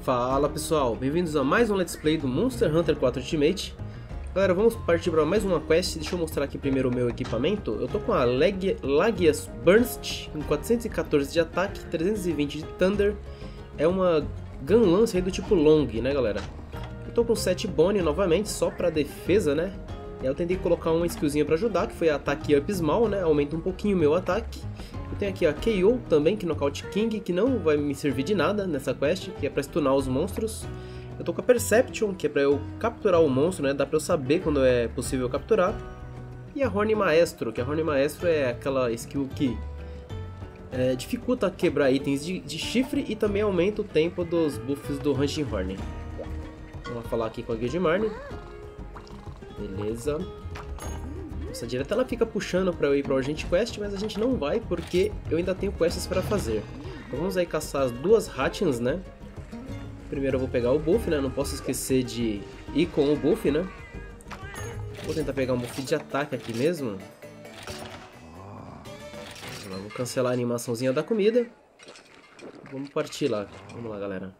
Fala pessoal, bem-vindos a mais um Let's Play do Monster Hunter 4 Ultimate. Galera, vamos partir para mais uma quest. Deixa eu mostrar aqui primeiro o meu equipamento. Eu tô com a Lagias Burst, com 414 de ataque, 320 de Thunder. É uma Gun Lance aí do tipo Long, né galera? Eu tô com 7 Bone novamente, só para defesa, né? E aí eu tentei colocar uma skillzinha para ajudar, que foi a Ataque Up Small, né? Aumenta um pouquinho o meu ataque. Eu tenho aqui a KO também, que Knockout King, que não vai me servir de nada nessa quest, que é para stunar os monstros. Eu tô com a Perception, que é para eu capturar o monstro, né? Dá para eu saber quando é possível capturar. E a Horn Maestro, que a Horn Maestro é aquela skill que dificulta quebrar itens de chifre e também aumenta o tempo dos buffs do Hunting Horn. Vamos lá falar aqui com a Guild Marne. Beleza. Nossa direta ela fica puxando para eu ir para Urgent Quest, mas a gente não vai porque eu ainda tenho quests para fazer. Então vamos aí caçar as duas Hatchins, né? Primeiro eu vou pegar o buff, né? Não posso esquecer de ir com o buff, né? Vou tentar pegar um buff de ataque aqui mesmo. Vou cancelar a animaçãozinha da comida. Vamos partir lá. Vamos lá, galera.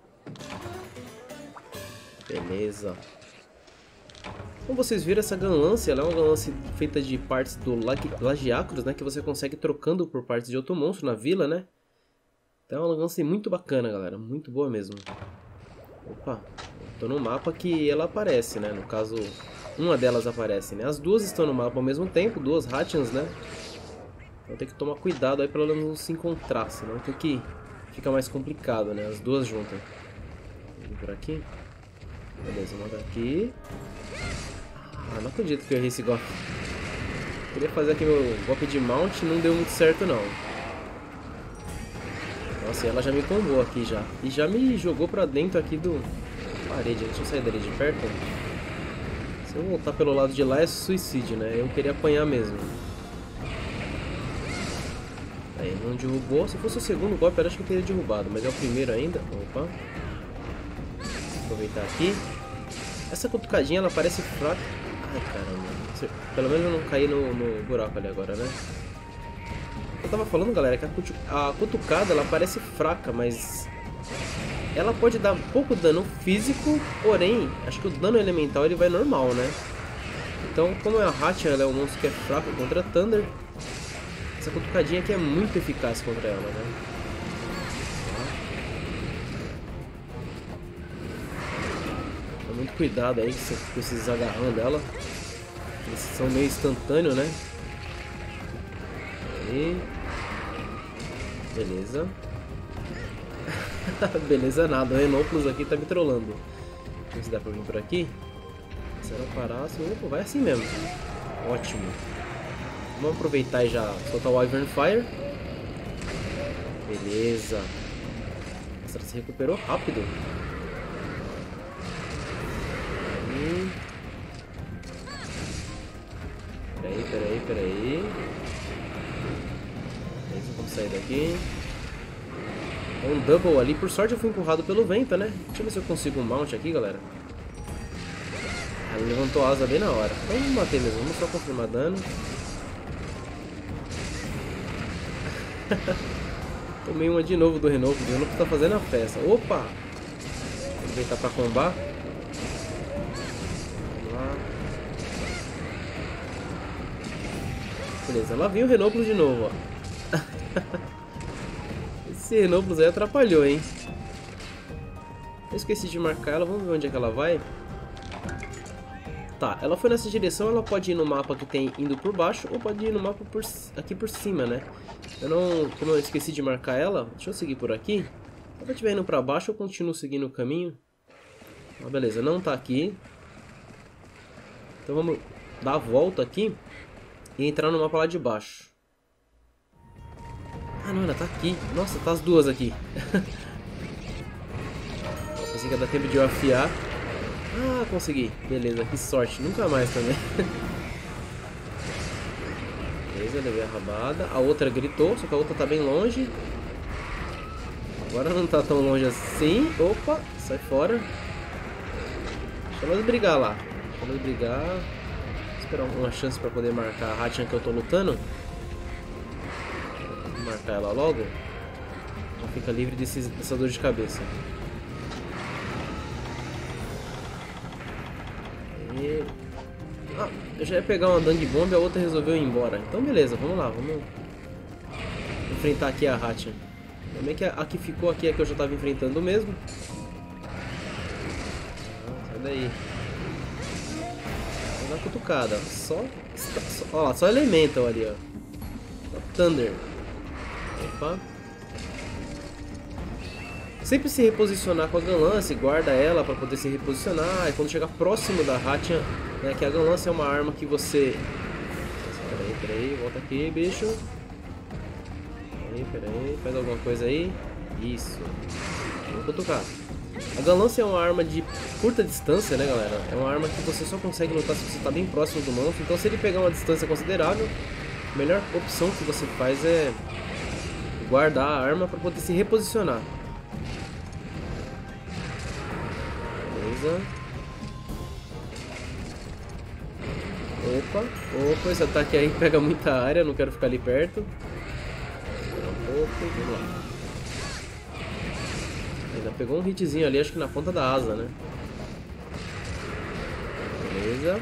Beleza. Como vocês viram, essa Gun Lance, ela é uma Gun Lance feita de partes do Lagiacros, né? Que você consegue trocando por partes de outro monstro na vila, né? Então é uma Gun Lance muito bacana, galera. Muito boa mesmo. Opa, tô no mapa que ela aparece, né? No caso, uma delas aparece, né? As duas estão no mapa ao mesmo tempo, duas Hatchins, né? Então tem que tomar cuidado aí pra elas não se encontrar, senão tem que fica mais complicado, né? As duas juntas. Vamos por aqui. Beleza, vamos aqui. Ah, não acredito que eu errei esse golpe. Queria fazer aqui meu golpe de mount, não deu muito certo não. Nossa, ela já me combou aqui já. E já me jogou pra dentro aqui do parede. Deixa eu sair dali de perto. Se eu voltar pelo lado de lá é suicídio, né? Eu queria apanhar mesmo. Aí, não derrubou. Se fosse o segundo golpe, eu acho que eu teria derrubado. Mas é o primeiro ainda. Opa. Vou aproveitar aqui. Essa cutucadinha, ela parece fraca. Ai, caramba. Pelo menos eu não caí no buraco ali agora, né? Eu tava falando, galera, que a cutucada ela parece fraca, mas ela pode dar pouco dano físico, porém, acho que o dano elemental ele vai normal, né? Então, como a Hatchin ela é um monstro que é fraco contra Thunder, essa cutucadinha aqui é muito eficaz contra ela, né? Toma muito cuidado aí com esses agarrão dela. Eles são meio instantâneos, né? Aí. Beleza. Beleza nada, o Renoplos aqui tá me trollando. Deixa eu ver se dá pra vir por aqui. Se ela parar, assim, opa, vai assim mesmo. Ótimo. Vamos aproveitar e já soltar o Wyvern Fire. Beleza. Nossa, ela se recuperou rápido. Aí. Peraí. Vamos sair daqui. É um double ali. Por sorte eu fui empurrado pelo vento, né? Deixa eu ver se eu consigo um mount aqui, galera. Ele levantou a asa bem na hora. Então vamos bater mesmo. Vamos só confirmar dano. Tomei uma de novo do Renoplos. O Renoplos tá fazendo a festa. Opa! Vou aproveitar pra combar. Vamos lá. Beleza, lá vem o Renoplos de novo, ó. Esse Renoplos aí atrapalhou, hein? Eu esqueci de marcar ela, vamos ver onde é que ela vai. Tá, ela foi nessa direção, ela pode ir no mapa que tem indo por baixo ou pode ir no mapa aqui por cima, né? Como eu esqueci de marcar ela, deixa eu seguir por aqui. Se ela estiver indo pra baixo, eu continuo seguindo o caminho. Ah, beleza, não tá aqui. Então vamos dar a volta aqui e entrar no mapa lá de baixo. Ah não, ela tá aqui. Nossa, tá as duas aqui. Pensei que ia dar tempo de eu afiar. Ah, consegui. Beleza, que sorte. Nunca mais também. Beleza, levei a rabada. A outra gritou, só que a outra tá bem longe. Agora não tá tão longe assim. Opa, sai fora. Deixa elas brigar lá. Deixa elas brigar. Vou esperar uma chance pra poder marcar a Hatchin que eu tô lutando. Marcar ela logo, ela fica livre dessa dor de cabeça. E... Ah, eu já ia pegar uma Dung Bomb e a outra resolveu ir embora. Então beleza, vamos lá, vamos enfrentar aqui a Hatchan. Também que a que ficou aqui é que eu já estava enfrentando mesmo. Sai daí. Vou dar uma cutucada. Ó lá, só Elemental ali, ó. Só Thunder. Opa. Sempre se reposicionar com a Gunlance, guarda ela para poder se reposicionar. E quando chegar próximo da Hatchan, né, que a Gunlance é uma arma que você... Peraí, volta aqui, bicho. Peraí, faz alguma coisa aí. Isso. Vou cutucar. A Gunlance é uma arma de curta distância, né, galera? É uma arma que você só consegue lutar se você está bem próximo do monstro. Então se ele pegar uma distância considerável, a melhor opção que você faz é guardar a arma para poder se reposicionar. Beleza. Opa, esse ataque aí pega muita área, não quero ficar ali perto. Vamos lá. Ainda pegou um hitzinho ali, acho que na ponta da asa, né? Beleza.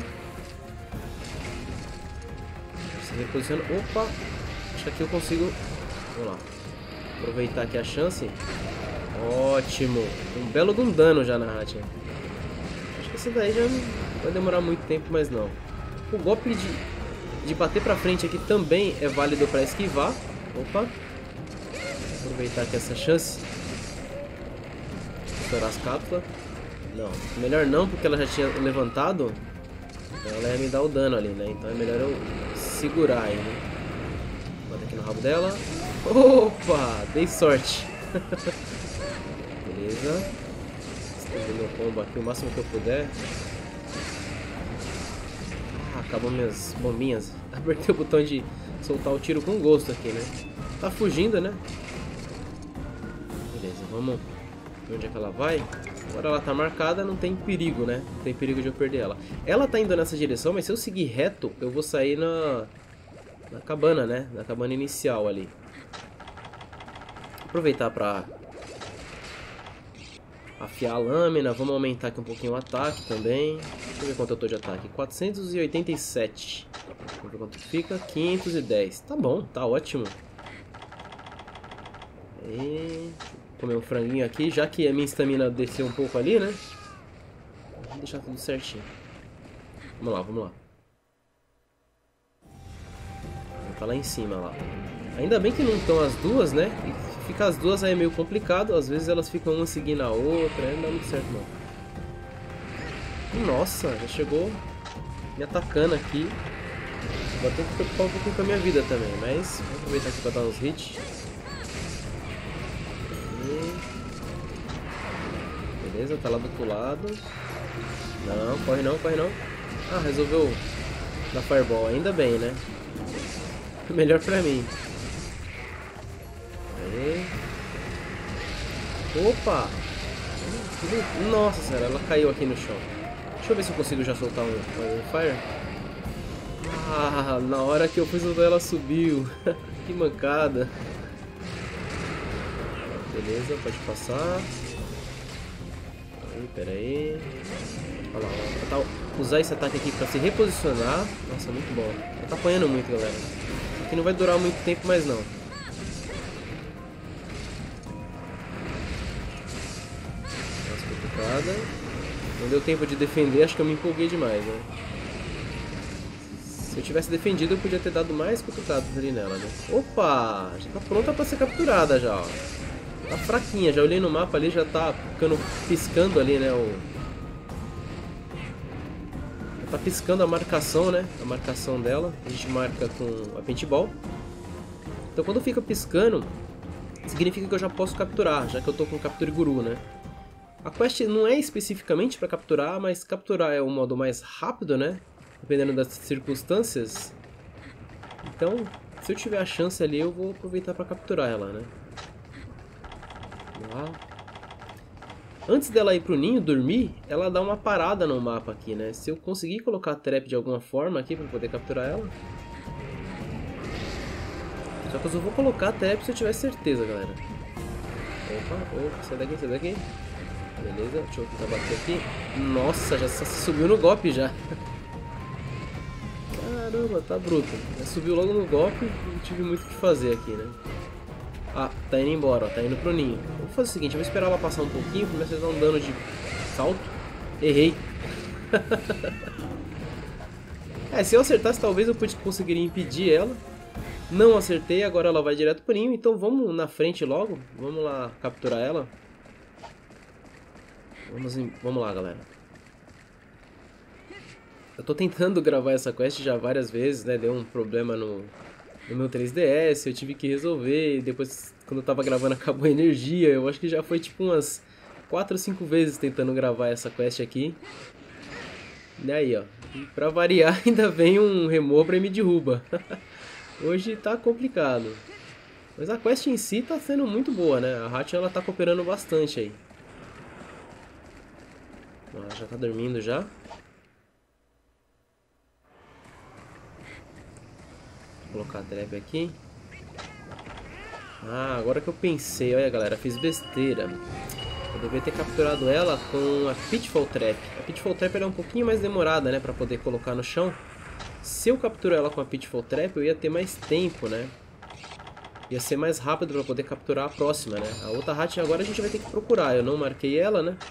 Se reposiciona. Opa! Acho que aqui eu consigo... Vamos lá. Aproveitar aqui a chance. Ótimo! Um belo de um dano já na Hatchan. Acho que esse daí já não vai demorar muito tempo, mas não. O golpe de bater pra frente aqui também é válido para esquivar. Opa! Aproveitar aqui essa chance. Estourar as cápsulas. Não, melhor não, porque ela já tinha levantado. Então ela ia me dar o dano ali, né? Então é melhor eu segurar aí, né? Bota aqui no rabo dela. Opa! Dei sorte. Beleza. Estender meu combo aqui o máximo que eu puder. Acabou minhas bombinhas. Apertei o botão de soltar o tiro com gosto aqui, né? Tá fugindo, né? Beleza, vamos ver onde é que ela vai. Agora ela tá marcada, não tem perigo, né? Não tem perigo de eu perder ela. Ela tá indo nessa direção, mas se eu seguir reto, eu vou sair na cabana, né? Na cabana inicial ali. Aproveitar pra afiar a lâmina. Vamos aumentar aqui um pouquinho o ataque também. Deixa eu ver quanto eu tô de ataque. 487. Vamos ver quanto fica. 510. Tá bom, tá ótimo. E... comer um franguinho aqui, já que a minha estamina desceu um pouco ali, né? Vamos deixar tudo certinho. Vamos lá, vamos lá. Tá lá em cima, lá. Ainda bem que não estão as duas, né? E ficar as duas aí é meio complicado. Às vezes elas ficam uma seguindo a outra, aí não dá muito certo, não. Nossa, já chegou me atacando aqui. Vou ter que preocupar um pouquinho com a minha vida também, mas vou aproveitar aqui pra dar uns hits. Beleza, tá lá do outro lado. Não, corre não, corre não. Ah, resolveu dar fireball, ainda bem, né? Melhor pra mim. Aí. Opa! Nossa senhora, ela caiu aqui no chão. Deixa eu ver se eu consigo já soltar um fire. Ah, na hora que eu fui soltar ela subiu. Que mancada. Beleza, pode passar. Pera aí. Olha lá, ó. Usar esse ataque aqui pra se reposicionar. Nossa, muito bom. Ela tá apanhando muito, galera. Isso aqui não vai durar muito tempo mais não. Nossa, cutucada. Não deu tempo de defender, acho que eu me empolguei demais, né? Se eu tivesse defendido, eu podia ter dado mais cutucadas ali nela, né? Opa! Já tá pronta pra ser capturada já, ó. Tá fraquinha, já olhei no mapa ali, já tá ficando piscando ali, né? Já tá piscando a marcação, né? A marcação dela. A gente marca com a paintball. Então quando fica piscando, significa que eu já posso capturar, já que eu tô com Capture Guru, né? A quest não é especificamente para capturar, mas capturar é o modo mais rápido, né? Dependendo das circunstâncias. Então, se eu tiver a chance ali, eu vou aproveitar para capturar ela, né? Vamos lá. Antes dela ir pro ninho dormir, ela dá uma parada no mapa aqui, né? Se eu conseguir colocar a trap de alguma forma aqui para poder capturar ela. Só que eu só vou colocar a trap se eu tiver certeza, galera. Opa, sai daqui, sai daqui. Beleza, deixa eu tentar bater aqui. Nossa, já subiu no golpe já. Caramba, tá bruto. Já subiu logo no golpe, não tive muito o que fazer aqui, né? Ah, tá indo embora, ó, tá indo pro ninho. Vou fazer o seguinte, eu vou esperar ela passar um pouquinho, começar a dar um dano de salto. Errei. Se eu acertasse, talvez eu conseguiria impedir ela. Não acertei, agora ela vai direto pro ninho, então vamos na frente logo. Vamos lá capturar ela. Vamos lá, galera. Eu tô tentando gravar essa quest já várias vezes, né? Deu um problema no meu 3DS, eu tive que resolver. E depois, quando eu tava gravando, acabou a energia. Eu acho que já foi tipo umas 4 ou 5 vezes tentando gravar essa quest aqui. E aí, ó. E pra variar, ainda vem um Remobra e me derruba. Hoje tá complicado. Mas a quest em si tá sendo muito boa, né? A Hatch, ela tá cooperando bastante aí. Ela já tá dormindo já. Vou colocar a trap aqui. Ah, agora que eu pensei, olha galera, fiz besteira. Eu devia ter capturado ela com a Pitfall Trap. A Pitfall Trap ela é um pouquinho mais demorada, né, pra poder colocar no chão. Se eu capturar ela com a Pitfall Trap, eu ia ter mais tempo, né? Ia ser mais rápido pra poder capturar a próxima, né? A outra Hatch agora a gente vai ter que procurar. Eu não marquei ela, né?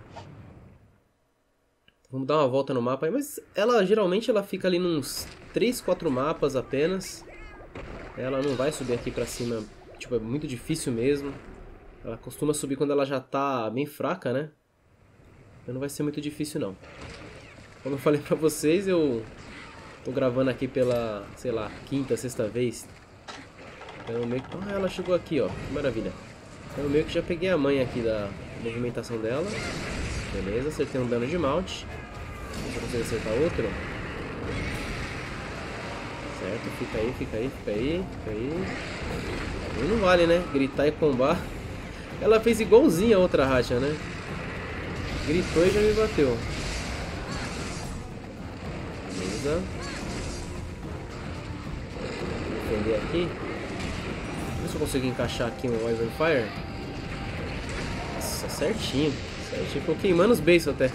Vamos dar uma volta no mapa aí, mas ela geralmente ela fica ali nos 3, 4 mapas apenas. Ela não vai subir aqui pra cima, tipo, é muito difícil mesmo. Ela costuma subir quando ela já tá bem fraca, né? Então não vai ser muito difícil não. Como eu falei pra vocês, eu tô gravando aqui pela, sei lá, quinta, sexta vez. Então meio que... Ah, ela chegou aqui, ó, que maravilha. Então eu meio que já peguei a manha aqui da movimentação dela. Beleza, acertei um dano de malte. Deixa eu conseguir acertar outro. Certo, fica aí, fica aí, fica aí, fica aí. Aí não vale, né? Gritar e combar. Ela fez igualzinha a outra racha, né? Gritou e já me bateu. Beleza. Vou defender aqui. Ver se eu consigo encaixar aqui um Wyvern Fire. Nossa, certinho. Certinho. Tô queimando os beiços até.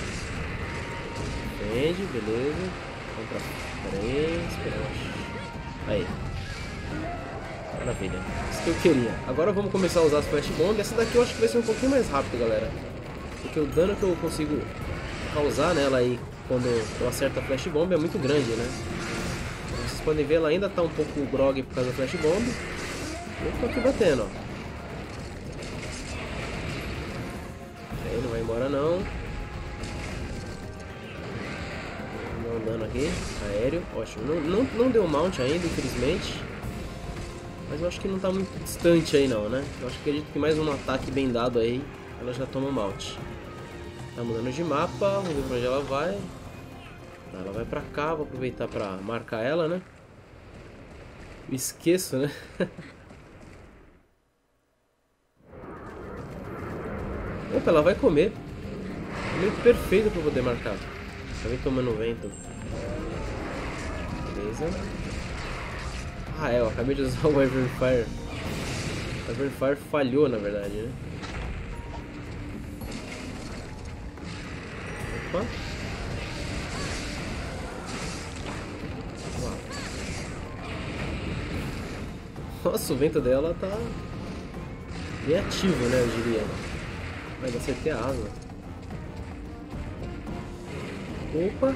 Defende, beleza. Vamos pra frente. Aí. Maravilha. Isso que eu queria. Agora vamos começar a usar as Flash Bomb. Essa daqui eu acho que vai ser um pouquinho mais rápido, galera. Porque o dano que eu consigo causar nela aí quando eu acerto a Flash Bomb é muito grande, né? Vocês podem ver, ela ainda tá um pouco grog por causa da Flash Bomb. Eu tô aqui batendo, ó. Aí, não vai embora não. Vou dar um dano aqui. Aéreo. Ótimo. Não deu mount ainda, infelizmente. Mas eu acho que não tá muito distante aí não, né? Eu acho que acredito que mais um ataque bem dado aí, ela já toma mount. Tá mudando de mapa, vamos ver pra onde ela vai. Ela vai pra cá, vou aproveitar pra marcar ela, né? Eu esqueço, né? Opa, ela vai comer. Momento perfeito pra poder marcar. Acabei tomando vento. Beleza. Ah, eu acabei de usar o Wyvern Fire. O Wyvern Fire falhou, na verdade, né? Opa. Uau. Nossa, o vento dela tá bem ativo, né, eu diria. Mas acertei a asa. Opa.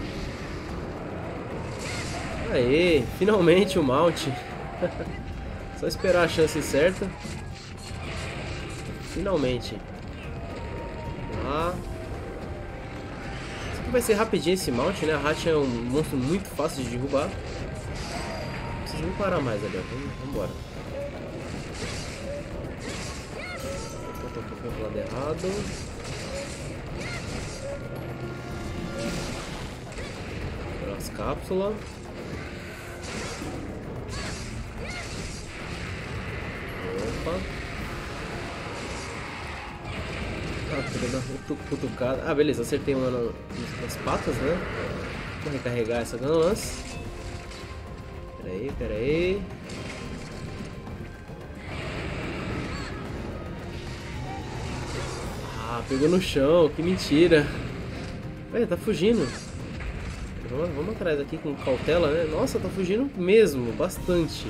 Aê, finalmente o mount. Só esperar a chance certa. Finalmente. Ah. Isso aqui vai ser rapidinho esse mount, né? A Hatch é um monstro muito fácil de derrubar. Não precisa nem parar mais ali, vamos embora. Tô pro lado errado. As cápsulas. Opa. Queria dar uma cutucada. Ah, beleza, acertei uma nas patas, né? Vou recarregar essa lance. Pera aí. Ah, pegou no chão, que mentira. Ué, tá fugindo. Vamos atrás aqui com cautela, né? Nossa, tá fugindo mesmo, bastante.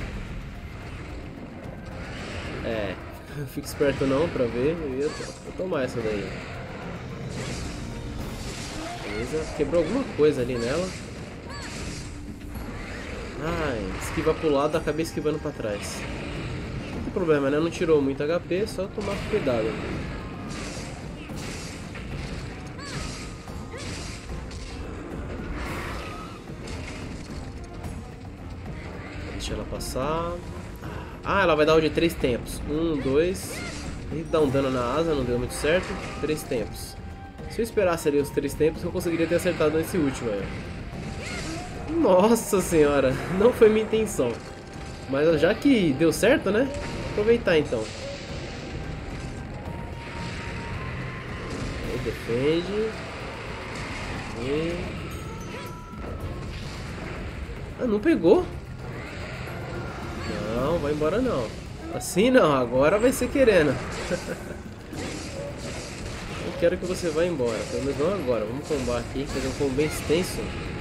É, fica esperto não pra ver. Eu ia tomar essa daí. Beleza, quebrou alguma coisa ali nela. Ai, esquiva pro lado, acabei esquivando pra trás. Não tem problema, né? Não tirou muito HP, só tomar cuidado. Deixa ela passar. Ah, ela vai dar o de 3 tempos. 1, 2. E dá um dano na asa, não deu muito certo. 3 tempos. Se eu esperasse ali os 3 tempos, eu conseguiria ter acertado nesse último aí. Nossa senhora, não foi minha intenção. Mas já que deu certo, né? Aproveitar então. Aí, defende. E... Ah, não pegou? Não, vai embora não. Assim não, agora vai ser querendo. Eu quero que você vá embora. Pelo menos não agora. Vamos combar aqui, fazer um combo bem extenso.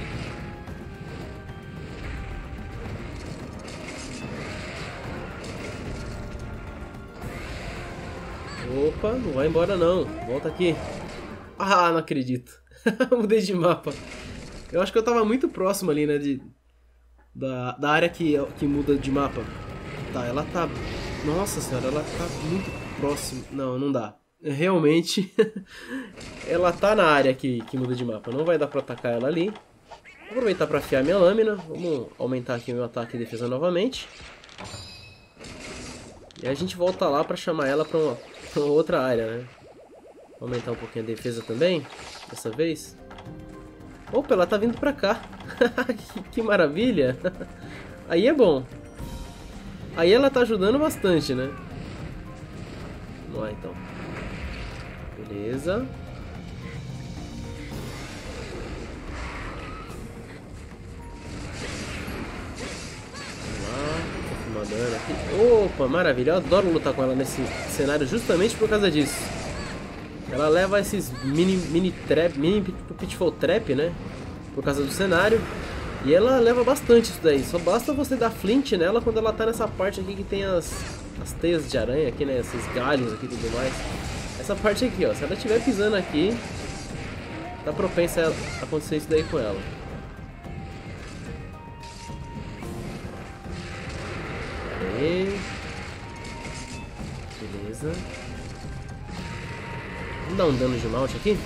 Opa, não vai embora não. Volta aqui. Ah, não acredito. Mudei de mapa. Eu acho que eu tava muito próximo ali, né, da área que muda de mapa. Tá, ela tá... Nossa senhora, ela tá muito próximo. Não, não dá. Realmente, ela tá na área que muda de mapa. Não vai dar pra atacar ela ali. Vou aproveitar pra afiar minha lâmina. Vamos aumentar aqui o meu ataque e defesa novamente. E a gente volta lá pra chamar ela pra uma outra área, né? Vou aumentar um pouquinho a defesa também, dessa vez. Opa, ela tá vindo pra cá. que maravilha. Aí é bom. Aí ela tá ajudando bastante, né? Vamos lá, então. Beleza. Vamos lá. Vou filmar dano aqui. Opa, maravilha. Eu adoro lutar com ela nesse cenário justamente por causa disso. Ela leva esses mini pitfall trap, né? Por causa do cenário. E ela leva bastante isso daí. Só basta você dar flint nela quando ela tá nessa parte aqui que tem as teias de aranha aqui, né? Esses galhos aqui e tudo mais. Essa parte aqui, ó. Se ela estiver pisando aqui, tá propensa a acontecer isso daí com ela. Aí. Beleza. Vamos dar um dano de malte aqui?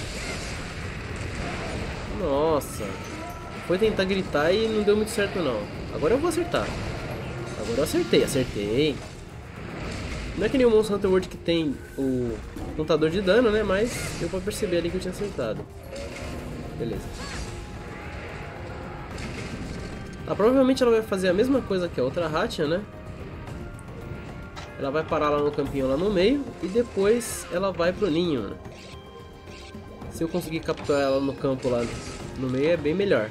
Nossa. Foi tentar gritar e não deu muito certo não. Agora eu vou acertar. Agora eu acertei. Não é que nem o Monster Hunter World que tem o contador de dano, né? Mas deu pra perceber ali que eu tinha acertado. Beleza. Ah, provavelmente ela vai fazer a mesma coisa que a outra Hatchan, né? Ela vai parar lá no campinho lá no meio e depois ela vai pro ninho, né? Se eu conseguir capturar ela no campo lá no meio é bem melhor.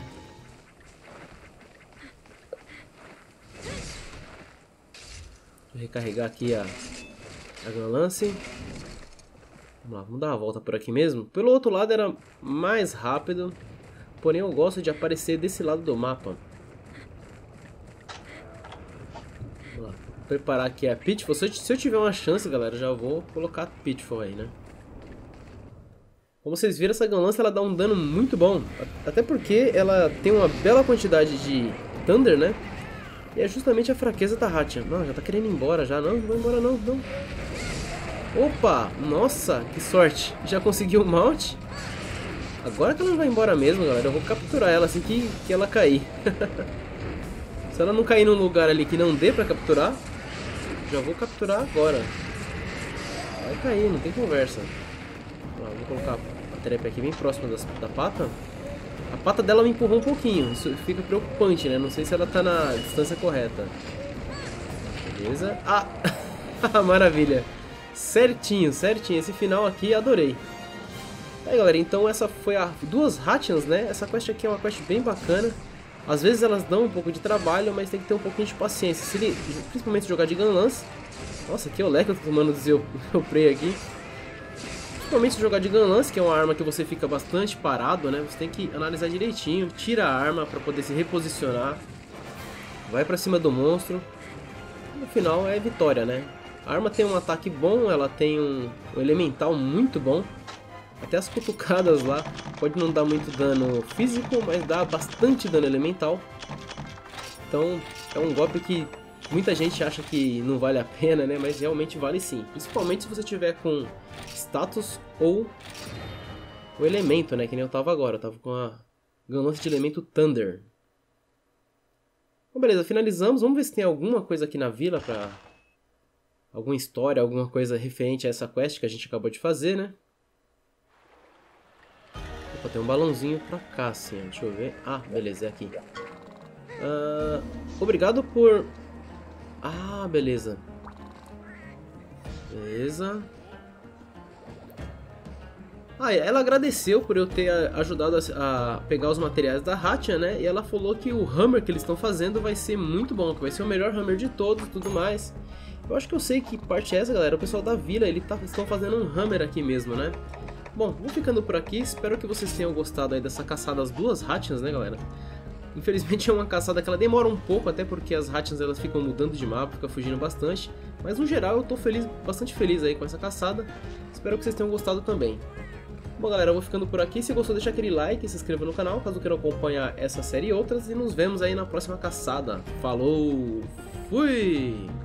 Vou recarregar aqui a Gunlance. Vamos lá, vamos dar uma volta por aqui mesmo. Pelo outro lado era mais rápido, porém eu gosto de aparecer desse lado do mapa. Vamos lá, vou preparar aqui a Pitfall. Se eu tiver uma chance, galera, já vou colocar a Pitfall aí, né? Como vocês viram, essa Gunlance ela dá um dano muito bom. Até porque ela tem uma bela quantidade de Thunder, né? E é justamente a fraqueza da Hatchan. Não, já tá querendo ir embora já. Não vai embora não, não. Opa! Nossa, que sorte. Já conseguiu o mount. Agora que ela não vai embora mesmo, galera. Eu vou capturar ela assim que ela cair. Se ela não cair num lugar ali que não dê pra capturar, já vou capturar agora. Vai cair, não tem conversa. Vou colocar a trap aqui bem próxima da pata. A pata dela me empurrou um pouquinho, isso fica preocupante, né? Não sei se ela tá na distância correta. Beleza. Ah! Maravilha! Certinho, certinho. Esse final aqui, adorei. Aí, galera, então essa foi a duas Hatchans, né? Essa quest aqui é uma quest bem bacana. Às vezes elas dão um pouco de trabalho, mas tem que ter um pouquinho de paciência. Se ele, principalmente jogar de Gunlance. Nossa, que olé que eu tô tomando do seu prey aqui. Principalmente se jogar de Gunlance, que é uma arma que você fica bastante parado, né? Você tem que analisar direitinho, tira a arma para poder se reposicionar, vai para cima do monstro. No final é vitória, né? A arma tem um ataque bom, ela tem um elemental muito bom. Até as cutucadas lá pode não dar muito dano físico, mas dá bastante dano elemental. Então é um golpe que muita gente acha que não vale a pena, né? Mas realmente vale sim. Principalmente se você tiver com status ou o elemento, né? Que nem eu tava agora. Eu tava com a Gunlance de elemento Thunder. Bom, beleza, finalizamos. Vamos ver se tem alguma coisa aqui na vila pra... alguma história, alguma coisa referente a essa quest que a gente acabou de fazer, né? Opa, tem um balãozinho pra cá, assim. Deixa eu ver. Ah, beleza, é aqui. Obrigado por... Ah, beleza. Beleza. Ah, ela agradeceu por eu ter ajudado a pegar os materiais da Hatya, né? E ela falou que o Hammer que eles estão fazendo vai ser muito bom, que vai ser o melhor Hammer de todos e tudo mais. Eu acho que eu sei que parte é essa, galera. O pessoal da vila, eles estão fazendo um Hammer aqui mesmo, né? Bom, vou ficando por aqui. Espero que vocês tenham gostado aí dessa caçada às duas Hatyans, né, galera? Infelizmente é uma caçada que ela demora um pouco, até porque as Hatyans elas ficam mudando de mapa, ficam fugindo bastante. Mas no geral eu tô bastante feliz aí com essa caçada. Espero que vocês tenham gostado também. Bom, galera, eu vou ficando por aqui. Se gostou, deixa aquele like e se inscreva no canal, caso queiram acompanhar essa série e outras. E nos vemos aí na próxima caçada. Falou! Fui!